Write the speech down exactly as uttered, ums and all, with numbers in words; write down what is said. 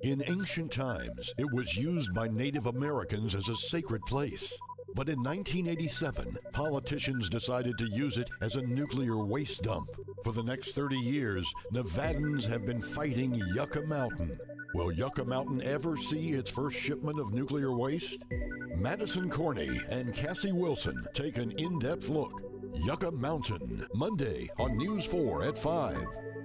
In ancient times, it was used by Native Americans as a sacred place. But in nineteen eighty-seven, politicians decided to use it as a nuclear waste dump. For the next thirty years, Nevadans have been fighting Yucca Mountain. Will Yucca Mountain ever see its first shipment of nuclear waste? Madison Corney and Cassie Wilson take an in-depth look. Yucca Mountain, Monday on News four at five.